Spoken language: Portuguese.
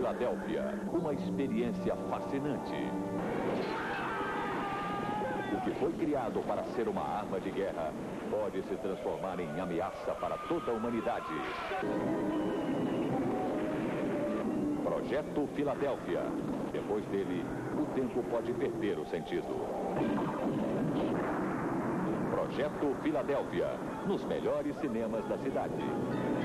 Filadélfia, uma experiência fascinante. O que foi criado para ser uma arma de guerra pode se transformar em ameaça para toda a humanidade. Projeto Filadélfia. Depois dele, o tempo pode perder o sentido. Projeto Filadélfia, nos melhores cinemas da cidade.